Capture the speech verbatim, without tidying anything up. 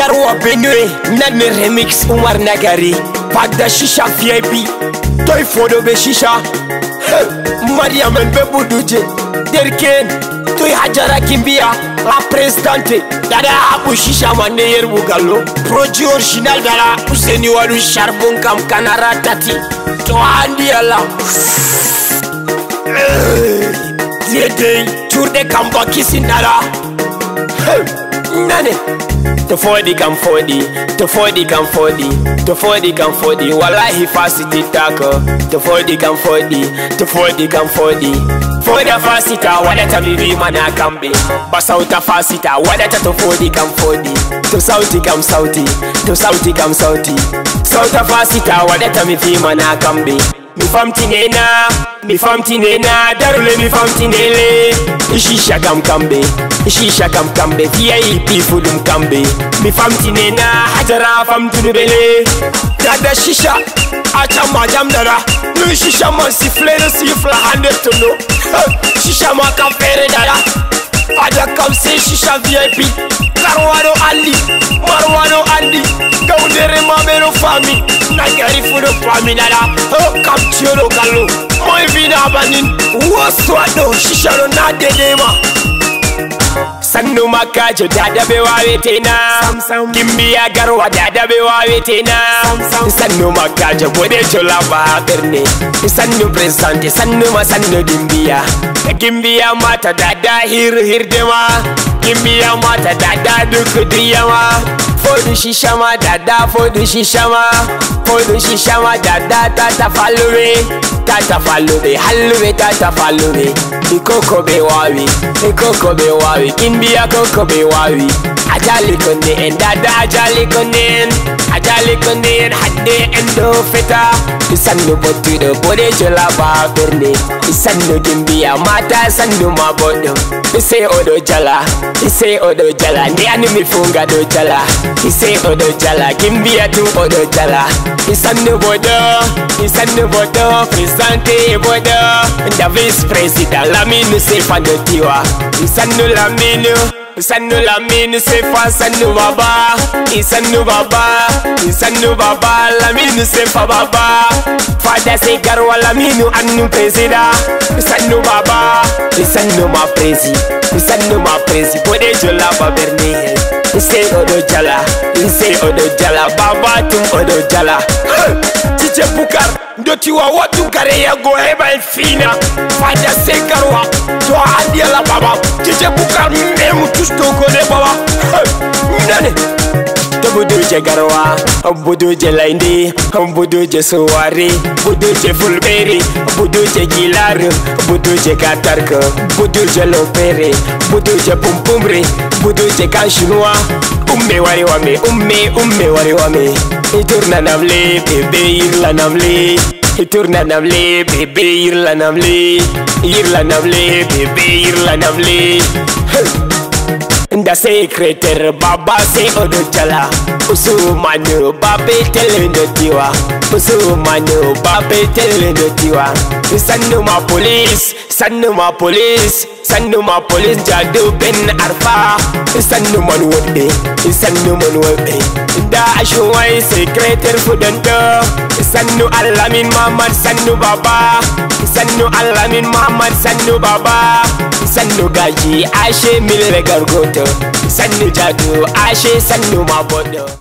Garwa Benue, Nane Remix Umar Nagari, Pagda Shisha V I P, Toy Fodo Be Shisha, Mariam Bebu Duje, Derken, Toy Hajara Kimbia, La Presidente, Dada Abu Shisha Maneyer Bugalo, Proji Original Dara, Useni Walu Charbon Kam Kanara Tati, To Andi Allah. Dede, Tour de Kamba Kissin Dara, Nane. To forty come forty, to forty come forty, to forty come forty. Wallahi fasiti tako. To forty come forty, to forty come forty. For the fasita, wadata bibi mana kambe. Basauta fasita, wadata to forty come forty. To sauti come sauti, to sauti come sauti. Sauta fasita, wadata bibi mana kambe. Mi famti nena, mi famti nena, darule mi famti nele. Ishisha kam kambe, ishisha kam kambe, V I P fudum kambe. Mi famti nena, hajara famtu nubele. Dada shisha, acha majam dara. Nu shisha man siflere sifla hande tono. Shisha ma kafere dara. Aja kam se shisha V I P. Karwano andi, marwano andi. Gaudere mamero fami. Nagari fudo fami dara. Kam tiolo kalo. Moi vina banin. Waswado shisha no na dedema. Sannu makajo dada be wawetena. Kimbiya garwa dada be wawetena. Sannu makajo bode jola ba berne. Sannu presente sannu ma sannu dimbiya. Kimbiya mata dada hir hirdema. Kimbiya mata dada duk diyama. Fodu shishama dada fodu shishama. Fodu shishama dada tata falluwe. Tata falluwe halluwe tata falluwe. Ikoko be wawi, ikoko be wawi. Kimbiya koko be wawi. Ajali konde en dada ajali konde en. Ajali konde en hadde endo feta. Isannu botu de bode jola ba berne. Isannu kimbiya mata sannu ma bodo. Ise odo jala, ise odo jala. Ndi anu mifunga do jala. Ise odo jala, kimbiya tu odo jala. Isannu bodo, isannu bodo. Presente bodo. Nda vice president Lamine sefa do tiwa. Isannu Lamine. Isannu Lamine sefa sannu baba. Isannu baba, isannu baba. Lamine sefa baba. Fada se garwa Lamine annu presida. Isannu baba, isannu ma presi. Isannu ma presi. Bode jola ba berne. Ise odo jala, ise odo jala. Baba tum odo jala. Chiche Bukar. Ndoti wa watu kare ya goheba elfina. Fada se garwa. To andi ala baba. Chiche Bukar memu tusto kone baba. Nane. Buduje garwa, buduje laindi, buduje suwari, buduje fulberi, buduje gilar, buduje katarka, buduje lopere, buduje pumpumri, buduje kanshinwa. Umme wari wame, umme umme wari wame. Iturna namle, bebe irla namle. Iturna namle, bebe irla namle. Irla namle, bebe irla namle. Nda secrétaire baba se odo jala. Usumanu babe tele no tiwa. Usumanu babe tele no tiwa. Sannu ma police, sannu ma police, sannu ma police jadu ben arfa. Sannu man wode, sannu man wode. Nda ashwai secrétaire fudando. Sannu Alamin Muhammad sannu baba. Sannu Alamin Muhammad sannu baba. Sannu gaji ashe mil gargoto. Sannu jadu ashe sannu mabodo.